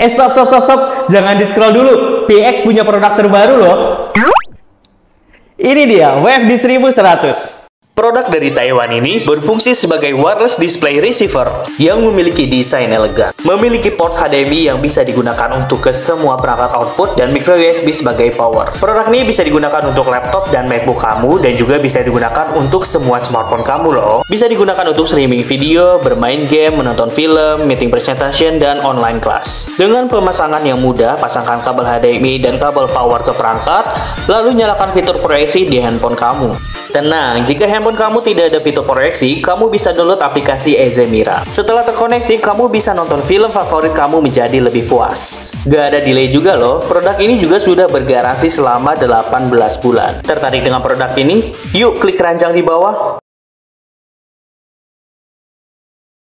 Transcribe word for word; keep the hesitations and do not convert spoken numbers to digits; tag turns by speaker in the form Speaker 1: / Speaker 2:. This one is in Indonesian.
Speaker 1: Eh stop stop stop stop, jangan di scroll dulu. P X punya produk terbaru loh. Ini dia W F D seribu seratus.
Speaker 2: Produk dari Taiwan ini berfungsi sebagai wireless display receiver yang memiliki desain elegan. Memiliki port H D M I yang bisa digunakan untuk ke semua perangkat output dan micro U S B sebagai power. Produk ini bisa digunakan untuk laptop dan MacBook kamu dan juga bisa digunakan untuk semua smartphone kamu loh. Bisa digunakan untuk streaming video, bermain game, menonton film, meeting presentation, dan online class. Dengan pemasangan yang mudah, pasangkan kabel H D M I dan kabel power ke perangkat, lalu nyalakan fitur proyeksi di handphone kamu. Tenang, jika handphone kamu tidak ada fitur proyeksi, kamu bisa download aplikasi Ezemira. Setelah terkoneksi, kamu bisa nonton film favorit kamu menjadi lebih puas. Gak ada delay juga loh, produk ini juga sudah bergaransi selama delapan belas bulan. Tertarik dengan produk ini? Yuk klik keranjang di bawah.